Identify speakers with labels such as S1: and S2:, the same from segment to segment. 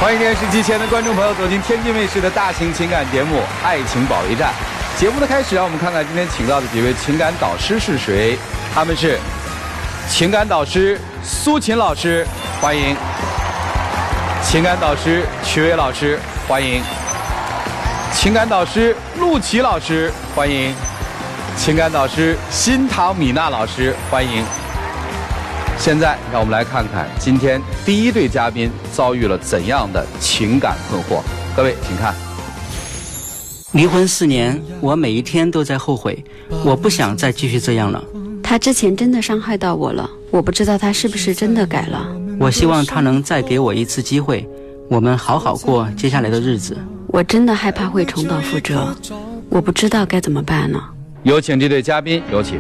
S1: 欢迎电视机前的观众朋友走进天津卫视的大型情感节目《爱情保卫战》。节目的开始，让我们看看今天请到的几位情感导师是谁。他们是情感导师苏秦老师，欢迎；情感导师曲伟老师，欢迎；情感导师陆琪老师，欢迎；情感导师辛唐米娜老师，欢迎。现在让我们来看看今天第一对嘉宾遭遇了怎样的情感困惑。各位请看。
S2: 离婚4年，我每一天都在后悔，我不想再继续这样了。
S3: 他之前真的伤害到我了，我不知道他是不是真的改了。
S2: 我希望他能再给我一次机会，我们好好过接下来的日子。
S3: 我真的害怕会重蹈覆辙，我不知道该怎么办了。
S1: 有请这对嘉宾，有请。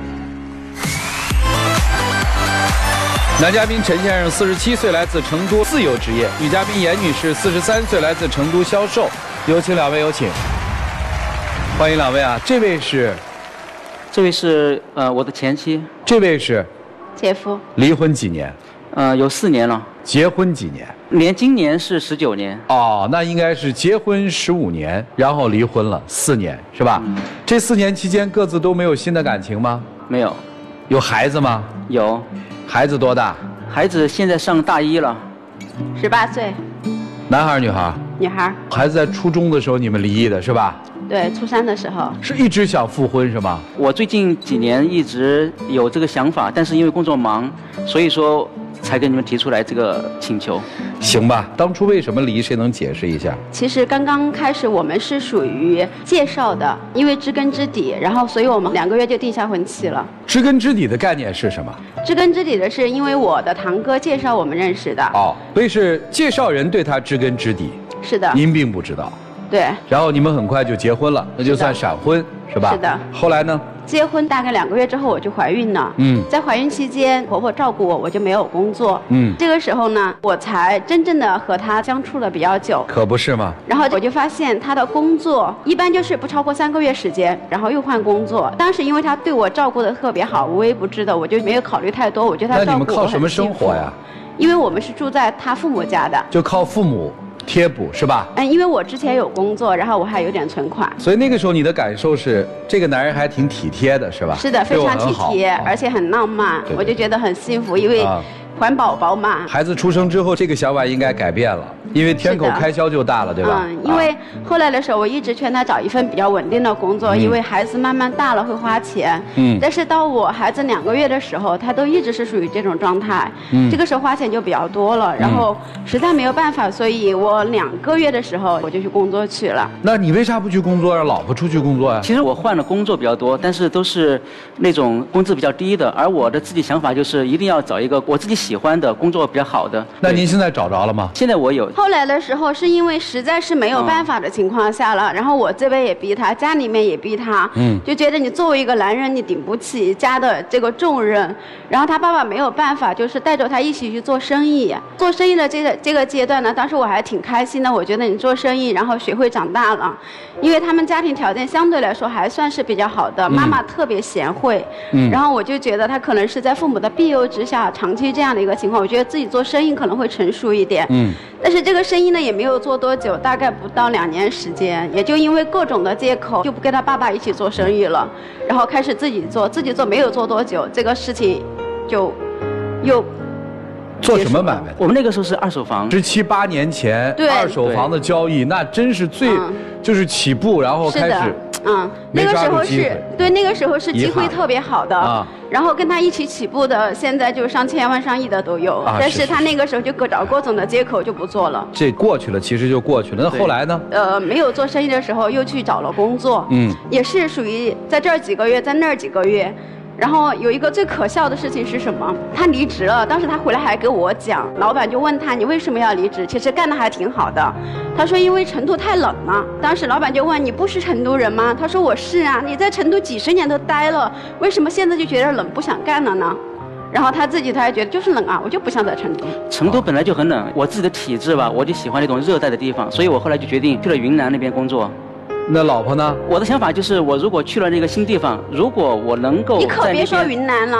S1: 男嘉宾陈先生47岁，来自成都，自由职业；女嘉宾严女士43岁，来自成都，销售。有请两位，有请。欢迎两位啊！这位是
S2: 我的前妻，
S1: 这位是
S3: 姐夫。
S1: 离婚几年？
S2: 有4年了。
S1: 结婚几年？
S2: 连今年是19年。
S1: 哦，那应该是结婚15年，然后离婚了4年，是吧？这4年期间各自都没有新的感情吗？
S2: 没有。
S1: 有孩子吗？
S2: 有。
S1: 孩子多大？
S2: 孩子现在上大1了。
S3: 18岁。
S1: 男孩女孩？
S3: 女孩。
S1: 孩子在初中的时候你们离异的是吧？
S3: 对，初3的时候。是
S1: 一直想复婚是吗？
S2: 我最近几年一直有这个想法，但是因为工作忙，所以说才跟你们提出来这个请求。
S1: 行吧，当初为什么离，谁能解释一下？
S3: 其实刚刚开始我们是属于介绍的，因为知根知底，然后所以我们2个月就定下婚期了。
S1: 知根知底的概念是什么？
S3: 知根知底的是因为我的堂哥介绍我们认识的。
S1: 哦，所以是介绍人对他知根知底。
S3: 是的。
S1: 您并不知道。
S3: 对。
S1: 然后你们很快就结婚了，那就算闪婚是吧？
S3: 是的。
S1: 后来呢？
S3: 结婚大概2个月之后我就怀孕了。在怀孕期间，婆婆照顾我，我就没有工作。这个时候呢，我才真正的和她相处了比较久。
S1: 可不是吗？
S3: 然后我就发现她的工作一般就是不超过3个月时间，然后又换工作。当时因为她对我照顾的特别好，无微不至的，我就没有考虑太多。我觉得她照顾我很幸福。那你们靠什么生活呀？因为我们是住在她父母家的。
S1: 就靠父母贴补是吧？
S3: 因为我之前有工作，然后我还有点存款。
S1: 所以那个时候你的感受是，这个男人还挺体贴的，是吧？
S3: 是的，非常体贴，而且很浪漫，我就觉得很幸福，因为还宝宝嘛。孩
S1: 子出生之后，这个想法应该改变了，因为天口开销就大了，对吧？
S3: 因为后来的时候，我一直劝他找一份比较稳定的工作，因为孩子慢慢大了会花钱。但是到我孩子2个月的时候，他都一直是属于这种状态。这个时候花钱就比较多了，然后实在没有办法，所以我2个月的时候我就去工作去了。
S1: 那你为啥不去工作，让老婆出去工作呀？
S2: 其实我换了工作比较多，但是都是那种工资比较低的，而我的自己想法就是一定要找一个我自己喜欢的工作比较好的。
S1: 那您现在找着了吗？
S2: 现在我有。
S3: 后来的时候是因为实在是没有办法的情况下了，然后我这边也逼他，家里面也逼他，就觉得你作为一个男人，你顶不起家的这个重任。然后他爸爸没有办法，就是带着他一起去做生意。做生意的这个阶段呢，当时我还挺开心的，我觉得你做生意，然后学会长大了，因为他们家庭条件相对来说还算是比较好的，妈妈特别贤惠，然后我就觉得他可能是在父母的庇佑之下，长期这样的一个情况，我觉得自己做生意可能会成熟一点。但是这个生意呢也没有做多久，大概不到2年时间，也就因为各种的借口，就不跟他爸爸一起做生意了，然后开始自己做，没有做多久，这个事情就又。
S1: 做什么买卖？
S2: 我们那个时候是2手房
S1: ，17、8年前2手房的交易，那真是就是起步，然后开始。
S3: 那个时候是对，那个时候是机会特别好的，然后跟他一起起步的，现在就上千万、上亿的都有，但是他那个时候就找各种的借口就不做了。
S1: 这过去了，其实就过去了。那后来呢？
S3: 没有做生意的时候，又去找了工作，也是属于在这儿几个月，在那儿几个月。然后有一个最可笑的事情是什么？他离职了，当时他回来还给我讲，老板就问他你为什么要离职？其实干得还挺好的。他说因为成都太冷了。当时老板就问你不是成都人吗？他说我是啊，你在成都几10年都待了，为什么现在就觉得冷不想干了呢？然后他还觉得就是冷啊，我就不想在成都。
S2: 成都本来就很冷，我自己的体质吧，我就喜欢那种热带的地方，所以我后来就决定去了云南那边工作。
S1: 那老婆呢？
S2: 我的想法就是，我如果去了那个新地方，如果我能够，
S3: 你可别说云南了，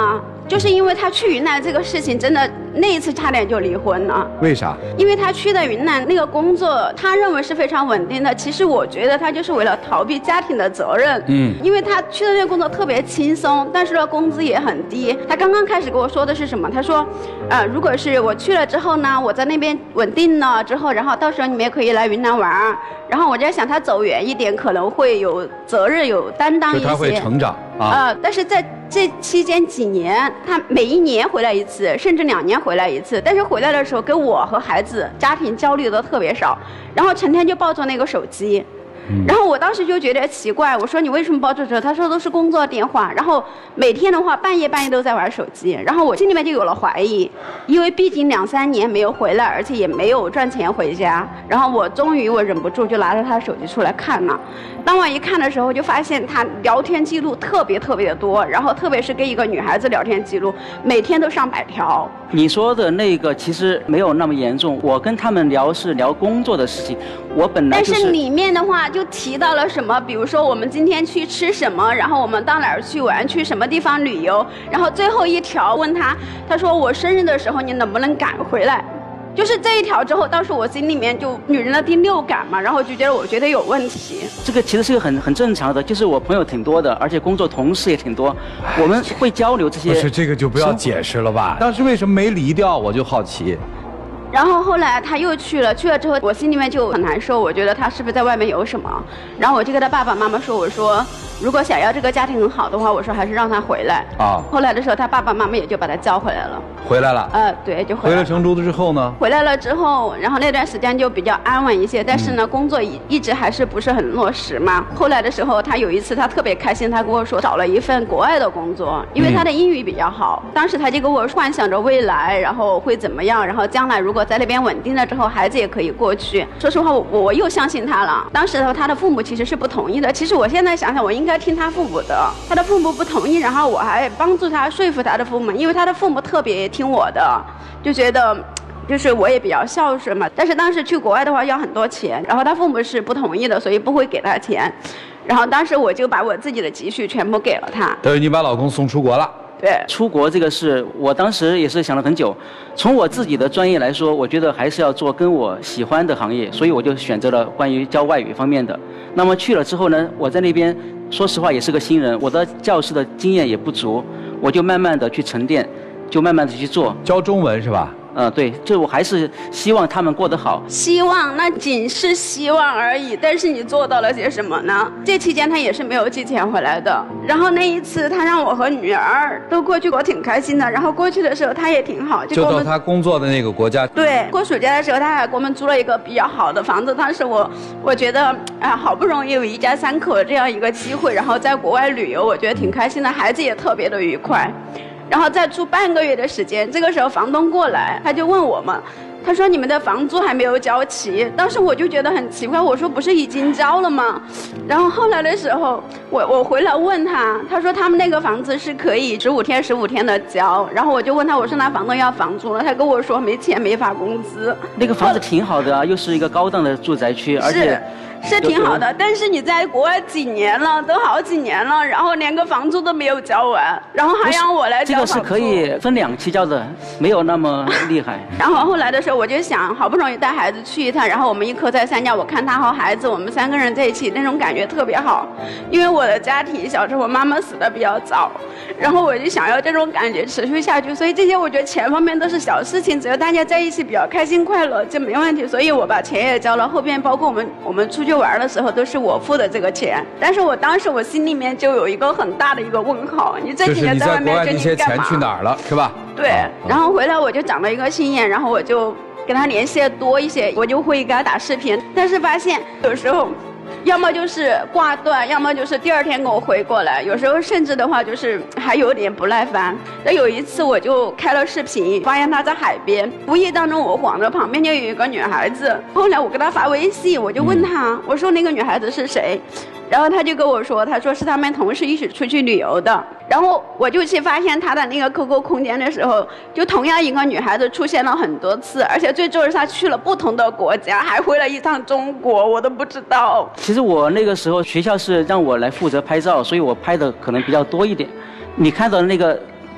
S3: 就是因为他去云南这个事情，真的那一次差点就离婚了。
S1: 为啥？
S3: 因为他去的云南那个工作，他认为是非常稳定的。其实我觉得他就是为了逃避家庭的责任。因为他去的那个工作特别轻松，但是呢工资也很低。他刚刚开始跟我说的是什么？他说，如果是我去了之后呢，我在那边稳定了之后，然后到时候你们也可以来云南玩。然后我在想，他走远一点可能会有责任、有担当一些。
S1: 就他会成长
S3: 但是在这期间几年，他每一年回来一次，甚至2年回来一次。但是回来的时候，跟我和孩子家庭交流的特别少，然后成天就抱着那个手机。然后我当时就觉得奇怪，我说你为什么抱着这？他说都是工作电话，然后每天的话半夜都在玩手机，然后我心里面就有了怀疑，因为毕竟2、3年没有回来，而且也没有赚钱回家，然后我终于忍不住就拿着他的手机出来看了。当我一看的时候，就发现他聊天记录特别的多，然后特别是跟一个女孩子聊天记录，每天都上100条。
S2: 你说的那个其实没有那么严重，我跟他们聊是聊工作的事情，我本来就是。
S3: 但是里面的话就提到了什么，比如说我们今天去吃什么，然后我们到哪儿去玩，去什么地方旅游，然后最后一条问他说我生日的时候你能不能赶回来？就是这一条之后，当时我心里面就女人的第6感嘛，然后就觉得我觉得有问题。
S2: 这个其实是个很正常的，就是我朋友挺多的，而且工作同事也挺多，我们会交流这些。
S1: 不是这个就不要解释了吧？当时为什么没离掉？我就好奇。
S3: 然后后来他又去了之后，我心里面就很难受，我觉得他是不是在外面有什么？然后我就跟他爸爸妈妈说，我说如果想要这个家庭很好的话，我说还是让他回来。后来的时候，他爸爸妈妈也就把他叫回来了。
S1: 回来了。
S3: 对，就回来了。
S1: 回了成都之后呢？
S3: 回来了之后，然后那段时间就比较安稳一些，但是呢，工作一直还是不是很落实嘛。后来的时候，他有一次他特别开心，他跟我说找了一份国外的工作，因为他的英语比较好。当时他就跟我幻想着未来，然后会怎么样，然后将来如果在那边稳定了之后，孩子也可以过去。说实话，我又相信他了。当时他的父母其实是不同意的。其实我现在想想，我应该听他父母的。他的父母不同意，然后我还帮助他说服他的父母，因为他的父母特别听我的，就觉得就是我也比较孝顺嘛。但是当时去国外的话要很多钱，然后他父母是不同意的，所以不会给他钱。然后当时我就把我自己的积蓄全部给了他。
S1: 等于你把老公送出国了。
S3: 对，
S2: 出国这个事，我当时也是想了很久。从我自己的专业来说，我觉得还是要做跟我喜欢的行业，所以我就选择了关于教外语方面的。那么去了之后呢，我在那边说实话也是个新人，我的教师的经验也不足，我就慢慢的去沉淀，就慢慢的去做。
S1: 教中文是吧？
S2: 对，就我还是希望他们过得好。
S3: 希望那仅是希望而已，但是你做到了些什么呢？这期间他也是没有寄钱回来的。然后那一次他让我和女儿都过去，我挺开心的。然后过去的时候他也挺好，
S1: 就到他工作的那个国家。
S3: 对，过暑假的时候他还给我们租了一个比较好的房子。当时我觉得好不容易有一家3口这样一个机会，然后在国外旅游，我觉得挺开心的，孩子也特别的愉快。然后再住半个月的时间，这个时候房东过来，他就问我们，他说你们的房租还没有交齐。当时我就觉得很奇怪，我说不是已经交了吗？然后后来的时候，我回来问他，他说他们那个房子是可以15天的交。然后我就问他，我说那房东要房租了？他跟我说没钱没发工资。
S2: 那个房子挺好的啊，又是一个高档的住宅区，而且
S3: 是挺好的，但是你在国外几年了，都好几年了，然后连个房租都没有交完，然后还让我来交房租。
S2: 这个是可以分2期交的，没有那么厉害。
S3: 然后后来的时候，我就想，好不容易带孩子去一趟，然后我们一口在3家，我看他和孩子，我们3个人在一起，那种感觉特别好。因为我的家庭小时候我妈妈死得比较早，然后我就想要这种感觉持续下去，所以这些我觉得钱方面都是小事情，只要大家在一起比较开心快乐就没问题。所以我把钱也交了，后边包括我们出去玩的时候都是我付的这个钱。但是我当时我心里面就有一个很大的一个问号，你这几年在外面就你干嘛？
S1: 钱去哪儿了，是吧？
S3: 对，然后回来我就长了一个心眼，然后我就跟他联系的多一些，我就会给他打视频，但是发现有时候要么就是挂断，要么就是第2天给我回过来，有时候甚至的话就是还有点不耐烦。那有一次我就开了视频，发现他在海边，无意当中我晃着旁边就有一个女孩子，后来我给他发微信，我就问他，我说那个女孩子是谁？然后他就跟我说，他说是他们同事一起出去旅游的。然后我就去发现他的那个 QQ 空间的时候，就同样一个女孩子出现了很多次，而且最重要是他去了不同的国家，还回了一趟中国，我都不知道。
S2: 其实我那个时候学校是让我来负责拍照，所以我拍的可能比较多一点。你看到那个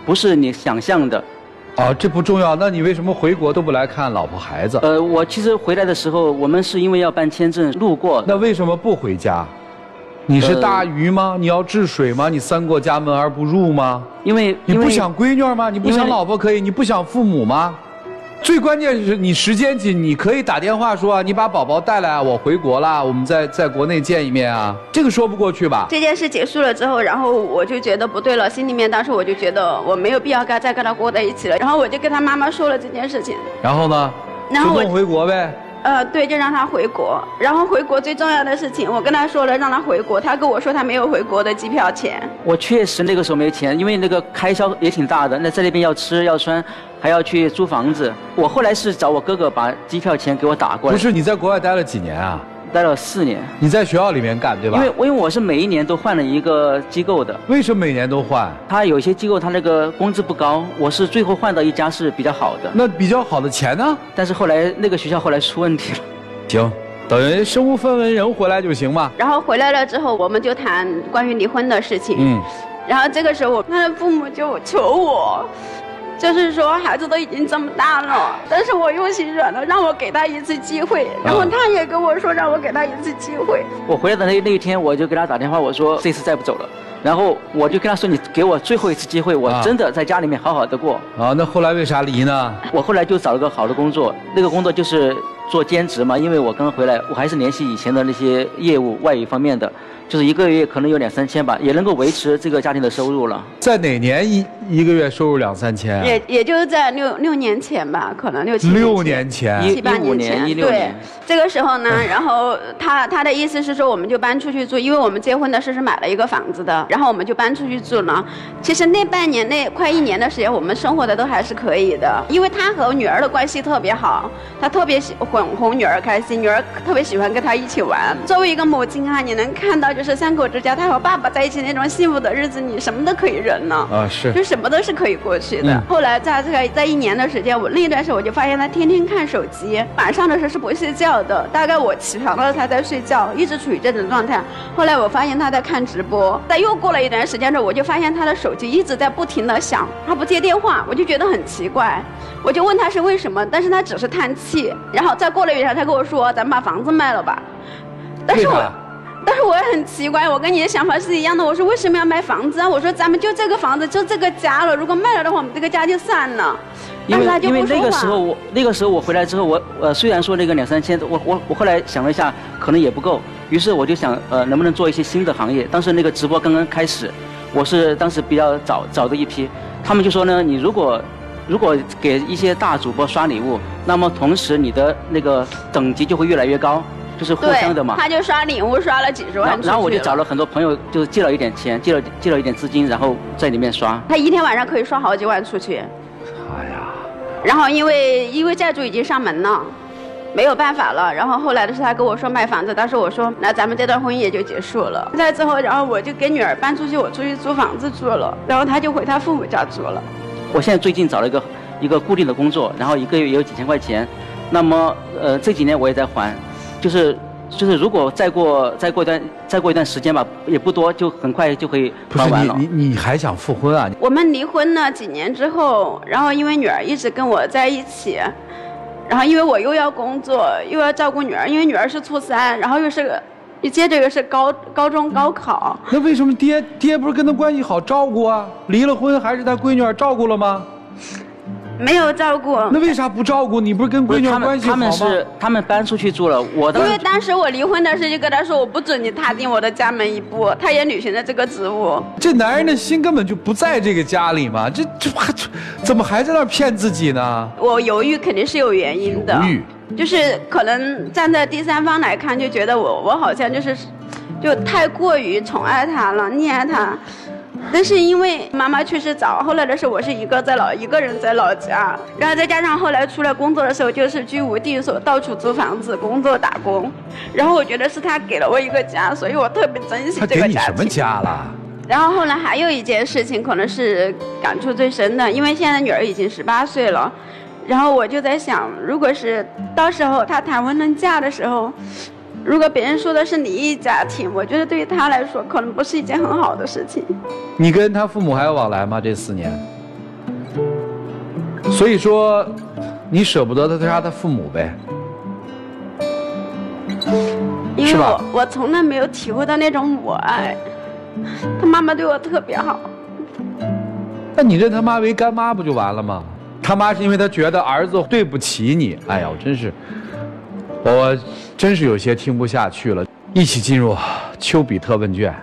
S2: 不是你想象的。
S1: 哦，这不重要。那你为什么回国都不来看老婆孩子？
S2: 我其实回来的时候，我们是因为要办签证路过。
S1: 那为什么不回家？你是大鱼吗？你要治水吗？你三过家门而不入吗？
S2: 因为
S1: 你不想闺女吗？你不想老婆可以，你不想父母吗？最关键是你时间紧，你可以打电话说你把宝宝带来，我回国了，我们在国内见一面啊，这个说不过去吧？
S3: 这件事结束了之后，然后我就觉得不对了，心里面当时我就觉得我没有必要再跟他过在一起了，然后我就跟他妈妈说了这件事情。
S1: 然后呢？
S3: 然后
S1: 就跟我回国呗。
S3: 对，就让他回国。然后回国最重要的事情，我跟他说了让他回国，他跟我说他没有回国的机票钱。
S2: 我确实那个时候没钱，因为那个开销也挺大的。那在那边要吃要穿，还要去租房子。我后来是找我哥哥把机票钱给我打过来。
S1: 不是你在国外待了几年啊？
S2: 待了4年。
S1: 你在学校里面干对吧？
S2: 因为我是每一年都换了一个机构的。
S1: 为什么每年都换？
S2: 他有些机构他那个工资不高，我是最后换到一家是比较好的。
S1: 那比较好的钱呢？
S2: 但是后来那个学校后来出问题了。
S1: 行，等于身无分文人回来就行嘛。
S3: 然后回来了之后，我们就谈关于离婚的事情。然后这个时候他的父母就求我，就是说孩子都已经这么大了，但是我又心软了，让我给他一次机会。然后他也跟我说让我给他一次机会。
S2: 我回来的那一天，我就给他打电话，我说这次再不走了。然后我就跟他说，你给我最后一次机会，我真的在家里面好好的过。
S1: 啊，那后来为啥离呢？
S2: 我后来就找了个好的工作，那个工作就是做兼职嘛，因为我刚回来，我还是联系以前的那些业务外语方面的，就是一个月可能有2、3千吧，也能够维持这个家庭的收入了。在
S1: 哪年一个月收入2、3千？
S3: 也就是在六年前吧，可能
S1: 6年前
S3: ，7、8年前
S2: ，16年。
S3: 对，这个时候呢，然后他的意思是说，我们就搬出去住，因为我们结婚的时候是买了一个房子的，然后我们就搬出去住了。其实那半年内快1年的时间，我们生活的都还是可以的，因为他和女儿的关系特别好，他特别哄女儿开心，女儿特别喜欢跟他一起玩。作为一个母亲啊，你能看到就是3口之家，他和爸爸在一起那种幸福的日子，你什么都可以忍呢。
S1: 啊，是，
S3: 就什么都是可以过去的。后来在1年的时间，我那段时间我就发现他天天看手机，晚上的时候是不睡觉的，大概我起床了他在睡觉，一直处于这种状态。后来我发现他在看直播，但又过了一段时间之后，我就发现他的手机一直在不停的响，他不接电话，我就觉得很奇怪，我就问他是为什么，但是他只是叹气。然后再过了一天，他跟我说咱们把房子卖了吧。但是我也很奇怪，我跟你的想法是一样的。我说为什么要卖房子啊？我说咱们就这个房子就这个家了，如果卖了的话，我们这个家就散了。
S2: 因为那个时候我回来之后，我虽然说那个2、3千，我后来想了一下，可能也不够，于是我就想能不能做一些新的行业。当时那个直播刚刚开始，我是当时比较早的一批，他们就说呢，你如果给一些大主播刷礼物，那么同时你的那个等级就会越来越高。就是互相的嘛，
S3: 他就刷礼物刷了几十万出去了。
S2: 然后我就找了很多朋友，就借了一点钱，借了一点资金，然后在里面刷。
S3: 他一天晚上可以刷好几万出去。
S1: 哎呀！
S3: 然后因为债主已经上门了，没有办法了。然后后来的是他跟我说卖房子，当时我说那咱们这段婚姻也就结束了。在之后，然后我就跟女儿搬出去，我出去租房子住了，然后他就回他父母家住了。
S2: 我现在最近找了一个固定的工作，然后1个月也有几千块钱。那么这几年我也在还。就是如果再过一段时间吧，也不多，就很快就可以还完了。
S1: 不是你还想复婚啊？
S3: 我们离婚了几年之后，然后因为女儿一直跟我在一起，然后因为我又要工作又要照顾女儿，因为女儿是初3，然后接着又是高中高考。
S1: 那为什么爹不是跟他关系好，照顾啊？离了婚还是他闺女照顾了吗？
S3: 没有照顾。
S1: 那为啥不照顾？你不是跟闺女关系好吗？
S2: 他们搬出去住了，因
S3: 为当时我离婚的时候就跟他说，我不准你踏进我的家门一步，他也履行了这个职务。
S1: 这男人的心根本就不在这个家里嘛，这怎么还在那儿骗自己呢？
S3: 我犹豫肯定是有原因的，
S1: 犹豫
S3: 就是可能站在第三方来看，就觉得我好像就太过于宠爱他了，溺爱他。但是因为妈妈去世早，后来的时候我是一个人在老家，然后再加上后来出来工作的时候就是居无定所，到处租房子工作打工，然后我觉得是他给了我一个家，所以我特别珍惜这个家庭。他给你
S1: 什么家了？
S3: 然后后来还有一件事情可能是感触最深的，因为现在女儿已经18岁了，然后我就在想，如果是到时候她谈婚论嫁的时候，如果别人说的是离异家庭，我觉得对于他来说可能不是一件很好的事情。
S1: 你跟他父母还有往来吗？这4年？ 所以说，你舍不得他的父母呗？
S3: 因为我从来没有体会到那种母爱，他妈妈对我特别好。
S1: 那你认他妈为干妈不就完了吗？他妈是因为他觉得儿子对不起你。哎呀，我真是有些听不下去了。一起进入丘比特问卷。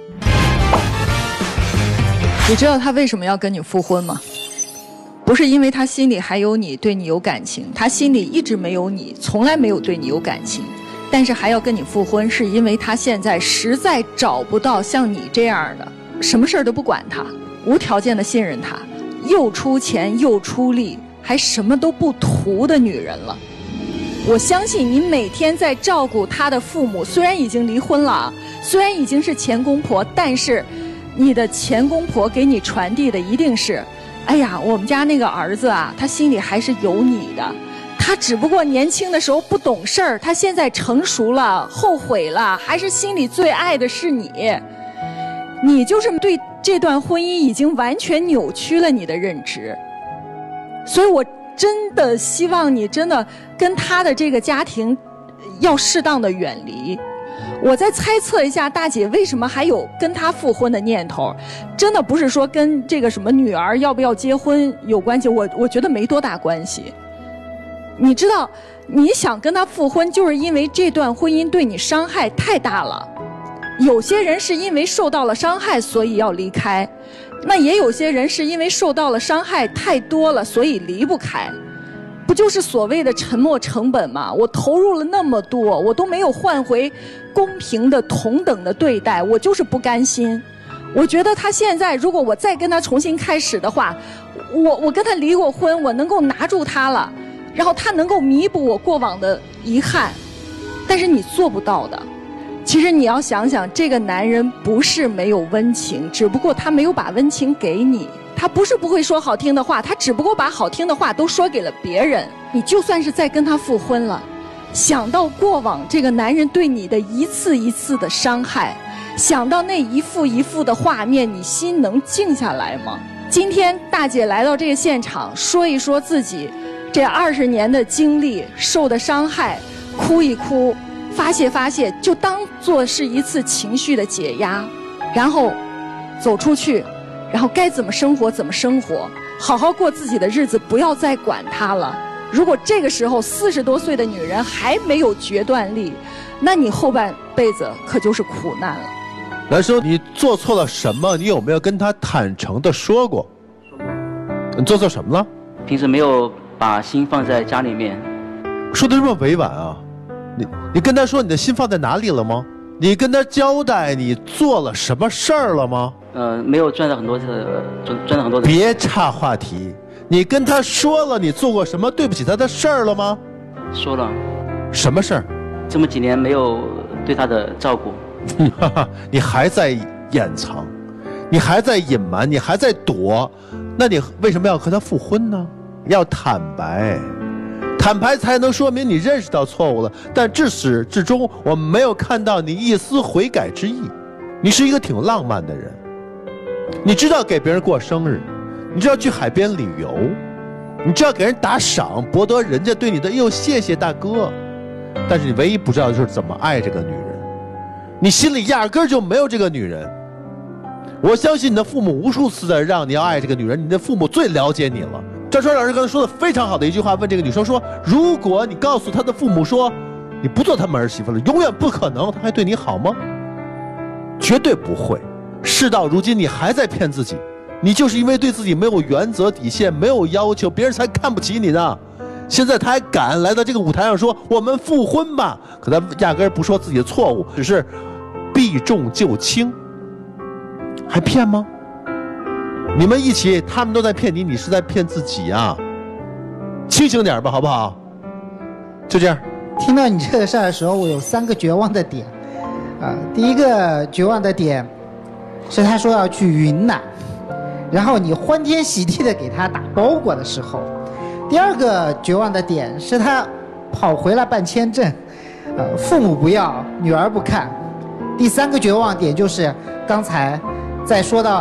S4: 你知道他为什么要跟你复婚吗？不是因为他心里还有你，对你有感情，他心里一直没有你，从来没有对你有感情。但是还要跟你复婚，是因为他现在实在找不到像你这样的，什么事儿都不管他，无条件的信任他，又出钱又出力，还什么都不图的女人了。我相信你每天在照顾他的父母，虽然已经离婚了，虽然已经是前公婆，但是你的前公婆给你传递的一定是，哎呀，我们家那个儿子啊，他心里还是有你的，他只不过年轻的时候不懂事儿，他现在成熟了，后悔了，还是心里最爱的是你。你就是对这段婚姻已经完全扭曲了你的认知，所以我真的希望你真的跟他的这个家庭要适当的远离。我再猜测一下，大姐为什么还有跟他复婚的念头，真的不是说跟这个什么女儿要不要结婚有关系，我觉得没多大关系。你知道，你想跟他复婚，就是因为这段婚姻对你伤害太大了。有些人是因为受到了伤害，所以要离开。那也有些人是因为受到了伤害太多了，所以离不开。不就是所谓的沉没成本吗？我投入了那么多，我都没有换回公平的同等的对待，我就是不甘心。我觉得他现在如果我再跟他重新开始的话，我跟他离过婚，我能够拿住他了，然后他能够弥补我过往的遗憾，但是你做不到的。其实你要想想，这个男人不是没有温情，只不过他没有把温情给你。他不是不会说好听的话，他只不过把好听的话都说给了别人。你就算是再跟他复婚了，想到过往这个男人对你的一次一次的伤害，想到那一幅一幅的画面，你心能静下来吗？今天大姐来到这个现场，说一说自己这20年的经历，受的伤害，哭一哭，发泄发泄，就当做是一次情绪的解压，然后走出去，然后该怎么生活怎么生活，好好过自己的日子，不要再管他了。如果这个时候40多岁的女人还没有决断力，那你后半辈子可就是苦难了。
S5: 来说，你做错了什么？你有没有跟他坦诚的说过？你做错什么了？
S2: 平时没有把心放在家里面。
S5: 说的这么委婉啊！你跟他说你的心放在哪里了吗？你跟他交代你做了什么事儿了吗？
S2: 没有赚了很多次，赚了很多。
S5: 别岔话题。你跟他说了你做过什么对不起他的事儿了吗？
S2: 说了。
S5: 什么事儿？
S2: 这么几年没有对他的照顾。
S5: 你还在掩藏，你还在隐瞒，你还在躲，那你为什么要和他复婚呢？要坦白，坦白才能说明你认识到错误了。但至始至终，我们没有看到你一丝悔改之意。你是一个挺浪漫的人，你知道给别人过生日，你知道去海边旅游，你知道给人打赏，博得人家对你的哟谢谢大哥。但是你唯一不知道的就是怎么爱这个女人，你心里压根儿就没有这个女人。我相信你的父母无数次的让你要爱这个女人，你的父母最了解你了。赵川老师刚才说的非常好的一句话，问这个女生说，如果你告诉她的父母说你不做他们儿媳妇了，永远不可能，她还对你好吗？绝对不会。事到如今你还在骗自己，你就是因为对自己没有原则底线，没有要求，别人才看不起你呢。现在他还敢来到这个舞台上说我们复婚吧，可他压根不说自己的错误，只是避重就轻。还骗吗？你们一起，他们都在骗你，你是在骗自己啊！清醒点吧，好不好？就这样。
S6: 听到你这个事儿的时候，我有3个绝望的点。第一个绝望的点是他说要去云南，然后你欢天喜地的给他打包裹的时候。第二个绝望的点是他跑回来办签证，父母不要，女儿不看。第3个绝望点就是刚才在说到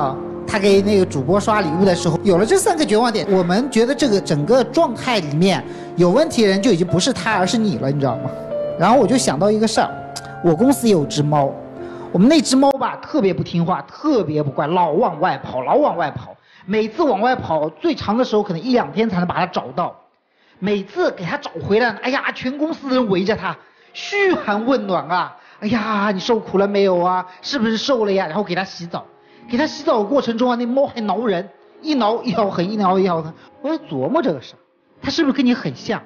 S6: 他给那个主播刷礼物的时候，有了这3个绝望点，我们觉得这个整个状态里面有问题的人就已经不是他，而是你了，你知道吗？然后我就想到一个事儿，我公司有只猫，我们那只猫吧特别不听话，特别不乖，老往外跑，每次往外跑最长的时候可能1-2天才能把它找到，每次给它找回来，哎呀，全公司的人围着它嘘寒问暖啊，哎呀，你受苦了没有啊？是不是瘦了呀？然后给它洗澡。给它洗澡的过程中啊，那猫还挠人，一挠一条痕，一挠一条痕。我在琢磨这个事儿，它是不是跟你很像？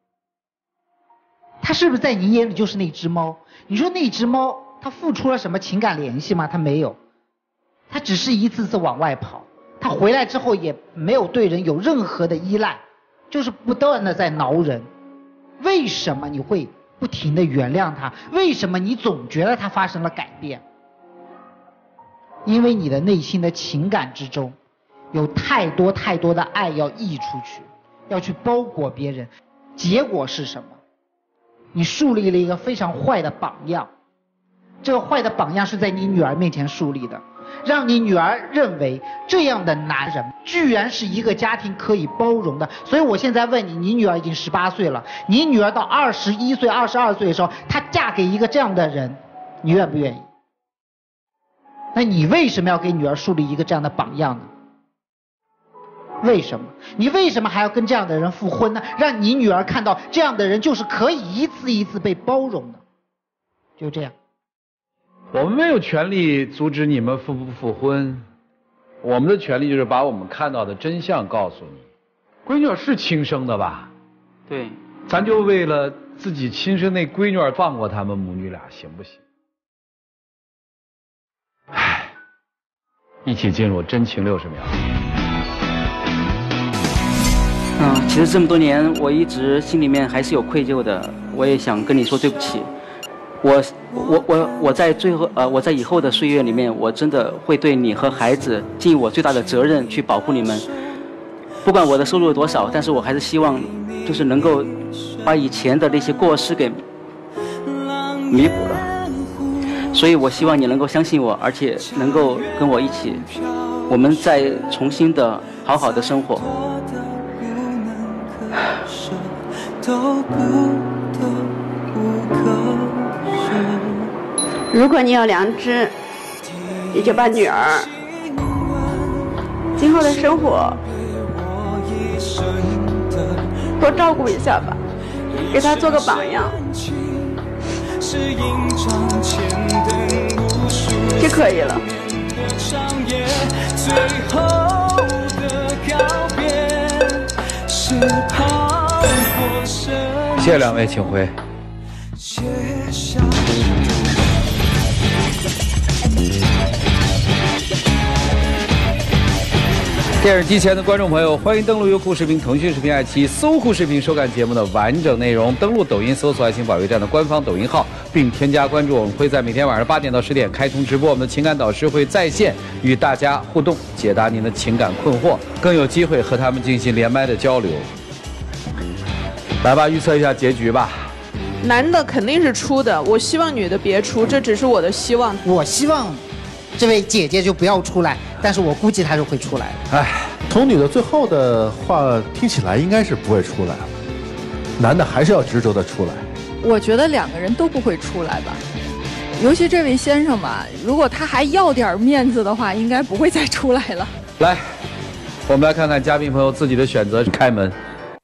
S6: 它是不是在你眼里就是那只猫？你说那只猫它付出了什么情感联系吗？它没有，它只是一次次往外跑，它回来之后也没有对人有任何的依赖，就是不断的在挠人。为什么你会不停的原谅它？为什么你总觉得它发生了改变？因为你的内心的情感之中有太多的爱要溢出去，要去包裹别人，结果是什么？你树立了一个非常坏的榜样，这个坏的榜样是在你女儿面前树立的，让你女儿认为这样的男人居然是一个家庭可以包容的。所以我现在问你，你女儿已经18岁了，你女儿到21岁、22岁的时候，她嫁给一个这样的人，你愿不愿意？那你为什么要给女儿树立一个这样的榜样呢？为什么？你为什么还要跟这样的人复婚呢？让你女儿看到这样的人就是可以一次一次被包容的。就这样。
S1: 我们没有权利阻止你们复不复婚，我们的权利就是把我们看到的真相告诉你。闺女是亲生的吧？
S2: 对。
S1: 咱就为了自己亲生那闺女放过他们母女俩，行不行？唉，一起进入真情60秒。
S2: 其实这么多年，我一直心里面还是有愧疚的，我也想跟你说对不起。我在最后我在以后的岁月里面，我真的会对你和孩子尽我最大的责任去保护你们。不管我的收入有多少，但是我还是希望就是能够把以前的那些过失给弥补了。所以我希望你能够相信我，而且能够跟我一起，我们再重新的好好的生活。
S3: 如果你有良知，你就把女儿今后的生活多照顾一下吧，给她做个榜样，就可以了。
S1: 谢谢两位，请回。电视机前的观众朋友，欢迎登录优酷视频、腾讯视频、爱奇艺、搜狐视频收看节目的完整内容。登录抖音搜索“爱情保卫战”的官方抖音号，并添加关注。我们会在每天晚上8点到10点开通直播，我们的情感导师会在线与大家互动，解答您的情感困惑，更有机会和他们进行连麦的交流。来吧，预测一下结局吧。
S7: 男的肯定是出的，我希望女的别出，这只是我的希望。
S6: 我希望这位姐姐就不要出来，但是我估计她是会出来的。
S5: 哎，从女的最后的话听起来应该是不会出来了，男的还是要执着的出来。
S4: 我觉得2个人都不会出来吧，尤其这位先生吧，如果他还要点面子的话，应该不会再出来了。
S1: 来，我们来看看嘉宾朋友自己的选择，开门。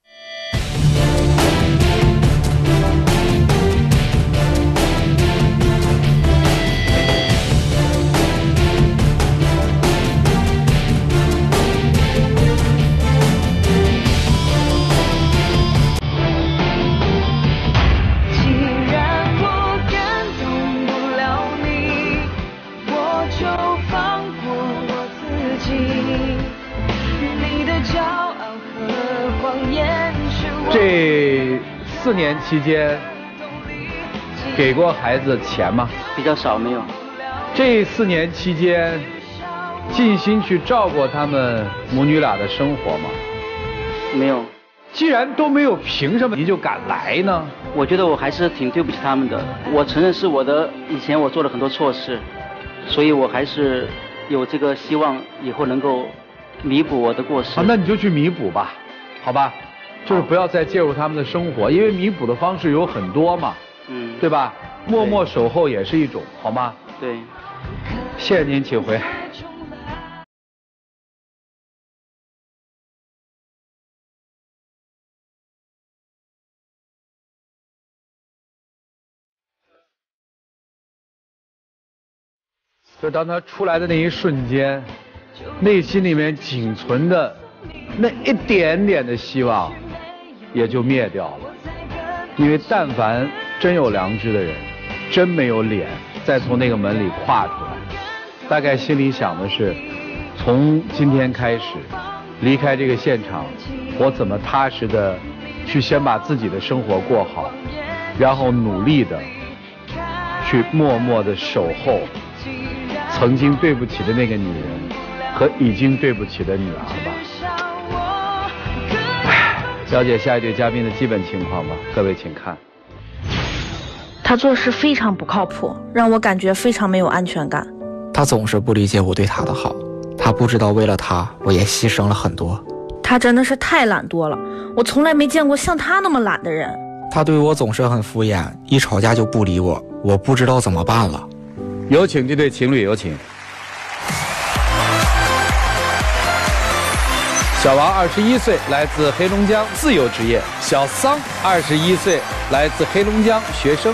S1: 这4年期间，给过孩子钱吗？
S2: 比较少，没有。
S1: 这4年期间，尽心去照顾他们母女俩的生活吗？
S2: 没有。
S1: 既然都没有，凭什么你就敢来呢？
S2: 我觉得我还是挺对不起他们的。我承认是以前我做了很多错事，所以我还是有这个希望以后能够弥补我的过失。
S1: 那你就去弥补吧，好吧？就是不要再介入他们的生活，因为弥补的方式有很多嘛，对吧？默默守候也是一种，好吗？
S2: 对。
S1: 谢谢您，请回。就当他出来的那一瞬间，内心里面仅存的那一点点的希望也就灭掉了。因为但凡真有良知的人，真没有脸再从那个门里跨出来，大概心里想的是，从今天开始离开这个现场，我怎么踏实的去先把自己的生活过好，然后努力的去默默的守候曾经对不起的那个女人和已经对不起的女儿吧。了解下一对嘉宾的基本情况吧，各位请看。
S8: 他做事非常不靠谱，让我感觉非常没有安全感。
S9: 他总是不理解我对他的好，他不知道为了他我也牺牲了很多。
S8: 他真的是太懒惰了，我从来没见过像他那么懒的人。
S9: 他对我总是很敷衍，一吵架就不理我，我不知道怎么办了。
S1: 有请这对情侣，有请。小王21岁，来自黑龙江，自由职业；小桑21岁，来自黑龙江，学生。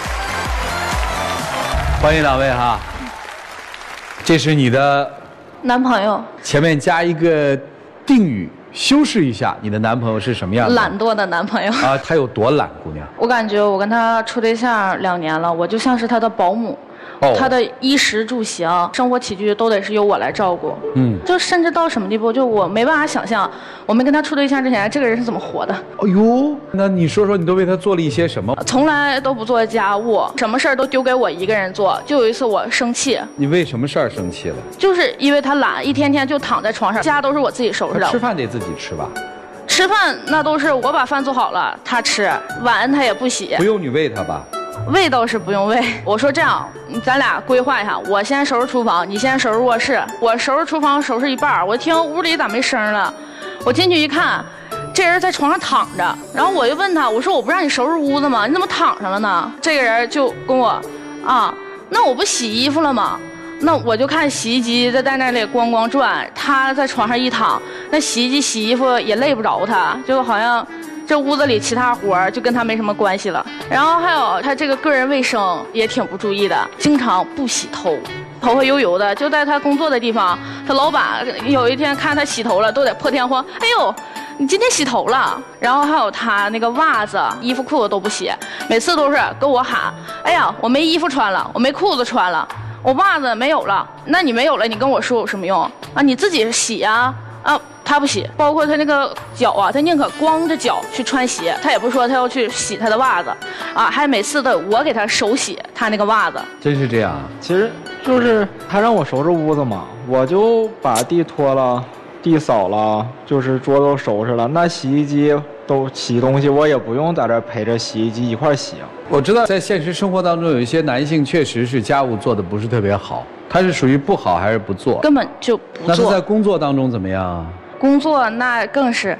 S1: 欢迎两位哈。这是你的
S8: 男朋友，
S1: 前面加一个定语，修饰一下，你的男朋友是什么样的？
S8: 懒惰的男朋友
S1: 啊，他有多懒，姑娘？
S8: 我感觉我跟他处对象2年了，我就像是他的保姆。他的衣食住行、生活起居都得是由我来照顾。就甚至到什么地步，就我没办法想象，我没跟他处对象之前，这个人是怎么活的。
S1: 哎呦，那你说说，你都为他做了一些什么？
S8: 从来都不做家务，什么事儿都丢给我一个人做。就有一次我生气。
S1: 你为什么事儿生气了？
S8: 就是因为他懒，一天天就躺在床上，家都是我自己收拾的。
S1: 吃饭得自己吃吧？
S8: 吃饭那都是我把饭做好了，他吃，碗他也不洗。
S1: 不用你喂他吧？
S8: 喂倒是不用喂，我说这样，咱俩规划一下，我先收拾厨房，你先收拾卧室。我收拾厨房收拾一半，我听屋里咋没声了？我进去一看，这人在床上躺着，然后我就问他，我说我不让你收拾屋子吗？你怎么躺上了呢？这个人就跟我，那我不洗衣服了吗？那我就看洗衣机在那里咣咣转，他在床上一躺，那洗衣机洗衣服也累不着他，就好像这屋子里其他活就跟他没什么关系了。然后还有他这个个人卫生也挺不注意的，经常不洗头，头发油油的。就在他工作的地方，他老板有一天看他洗头了，都得破天荒，哎呦，你今天洗头了。然后还有他那个袜子、衣服、裤子都不洗，每次都是跟我喊，哎呀，我没衣服穿了，我没裤子穿了，我袜子没有了。那你没有了，你跟我说有什么用啊？你自己洗呀。他不洗，包括他那个脚啊，他宁可光着脚去穿鞋，他也不说他要去洗他的袜子，还每次的我给他手洗他那个袜子。真是这样？
S10: 其实就是他让我收拾屋子嘛，我就把地拖了，地扫了，就是桌子都收拾了。那洗衣机都洗东西，我也不用在这陪着洗衣机一块洗。
S1: 我知道在现实生活当中，有一些男性确实是家务做得不是特别好，他是属于不好还是不做？
S8: 根本就不做。
S1: 那他在工作当中怎么样啊？
S8: 工作那更是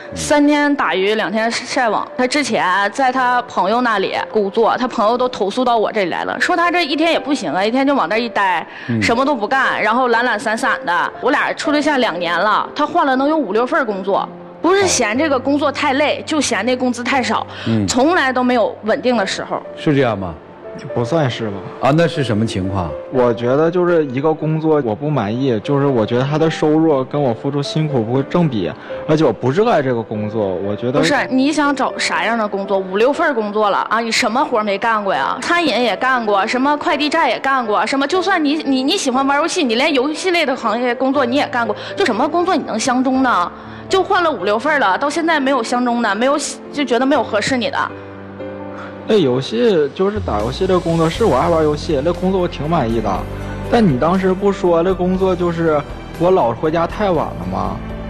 S8: 3天打鱼2天晒网。他之前在他朋友那里工作，他朋友都投诉到我这里来了，说他这一天也不行啊，一天就往那一待，什么都不干，然后懒懒散散的。我俩处对象2年了，他换了能有5、6份工作，不是嫌这个工作太累，就嫌那工资太少，从来都没有稳定的时候。
S1: 是这样吗？
S10: 不算是吧？
S1: 那是什么情况？
S10: 我觉得就是一个工作我不满意，就是我觉得他的收入跟我付出辛苦不会正比，而且我不热爱这个工作。我觉得
S8: 不是你想找啥样的工作？5、6份工作了啊，你什么活没干过呀？餐饮也干过，什么快递站也干过，什么就算你喜欢玩游戏，你连游戏类的行业工作你也干过，就什么工作你能相中呢？就换了5、6份了，到现在没有相中的，没有就觉得没有合适你的。
S10: 那游戏就是打游戏这工作，是我爱玩游戏，那工作我挺满意的。但你当时不说那工作就是我老回家太晚了吗？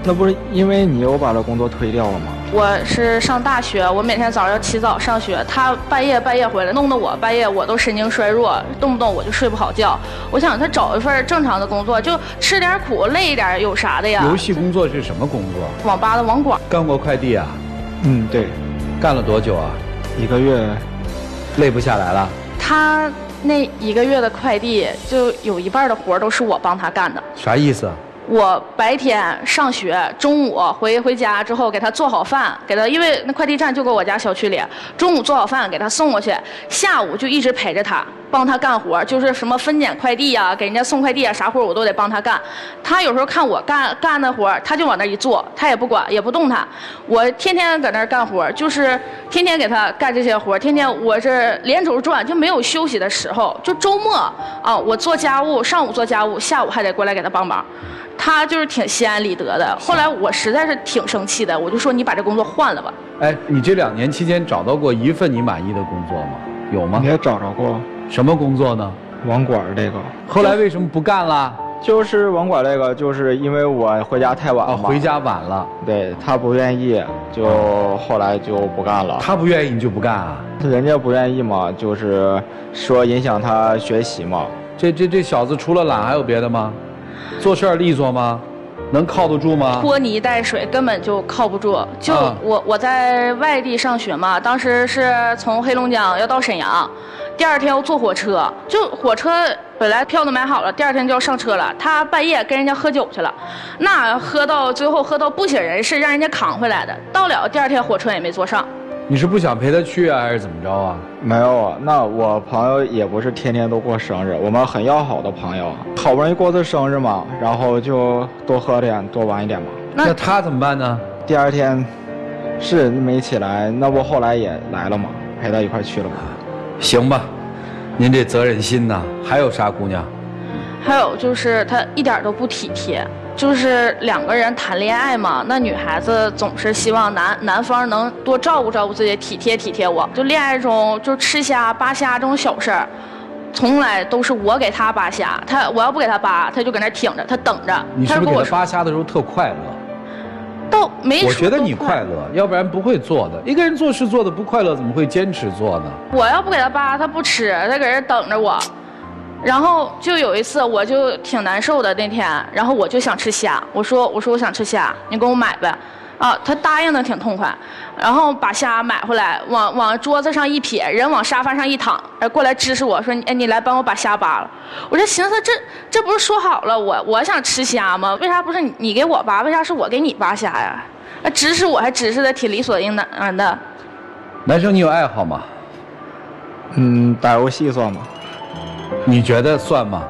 S10: 那不是因为你又把这工作推掉了吗？
S8: 我是上大学，我每天早上要起早上学，他半夜回来，弄得我半夜我都神经衰弱，动不动我就睡不好觉。我想他找一份正常的工作，就吃点苦，累一点有啥的呀？
S1: 游戏工作是什么工作？
S8: 网吧的网管。
S1: 干过快递啊？
S10: 嗯，对。
S1: 干了多久啊
S10: ？1个月。
S1: 累不下来了？
S8: 他那1个月的快递，就有一半的活都是我帮他干的。
S1: 啥意思？
S8: 我白天上学，中午回家之后给他做好饭，给他，因为那快递站就搁我家小区里，中午做好饭给他送过去，下午就一直陪着他，帮他干活，就是什么分拣快递啊，给人家送快递啊，啥活我都得帮他干。他有时候看我干那活，他就往那一坐，他也不管也不动弹。我天天搁那儿干活，就是天天给他干这些活，天天我是连轴转，就没有休息的时候。就周末啊，我做家务，上午做家务，下午还得过来给他帮忙。他就是挺心安理得的。后来我实在是挺生气的，我就说你把这工作换了吧。
S1: 哎，你这2年期间找到过一份你满意的工作吗？有吗？
S10: 也找着过。
S1: 什么工作呢？
S10: 网管这个。
S1: 后来为什么不干了？
S10: 就是网管这个，就是因为我回家太晚了。
S1: 回家晚了。
S10: 对，他不愿意，就后来就不干了。
S1: 他不愿意你就不干啊？
S10: 人家不愿意嘛，就是说影响他学习嘛。
S1: 这小子除了懒还有别的吗？做事儿利索吗？能靠得住吗？
S8: 拖泥带水，根本就靠不住。就我在外地上学嘛，当时是从黑龙江要到沈阳，第2天要坐火车，就火车本来票都买好了，第2天就要上车了。他半夜跟人家喝酒去了，那喝到最后喝到不省人事，让人家扛回来的。到了第2天火车也没坐上。
S1: 你是不想陪他去啊，还是怎么着啊？
S10: 没有，那我朋友也不是天天都过生日，我们很要好的朋友，好不容易过次生日嘛，然后就多喝点，多玩一点嘛。
S1: 那他怎么办呢？
S10: 第2天是没起来，那不后来也来了嘛，陪他一块去了嘛。
S1: 行吧，您这责任心呐。还有啥姑娘？
S8: 还有就是他一点都不体贴。就是2个人谈恋爱嘛，那女孩子总是希望男方能多照顾照顾自己，体贴我。就恋爱中就吃虾扒虾这种小事儿，从来都是我给他扒虾，我要不给他扒，他就搁那挺着，他等着。
S1: 你是不是给他扒虾的时候特快乐？
S8: 倒没。
S1: 我觉得你快乐，要不然不会做的。一个人做事做的不快乐，怎么会坚持做呢？
S8: 我要不给他扒，他不吃，他搁这等着我。然后就有一次，我就挺难受的那天，然后我就想吃虾，我说我想吃虾，你给我买呗，啊，他答应的挺痛快，然后把虾买回来，往桌子上一撇，人往沙发上一躺，过来支持我说，哎，你来帮我把虾扒了。我就寻思这不是说好了我想吃虾吗？为啥不是你给我扒？为啥是我给你扒虾呀？支持我还支持的挺理所应当的。
S1: 男生你有爱好吗？
S10: 打游戏算吗？
S1: 你觉得算吗？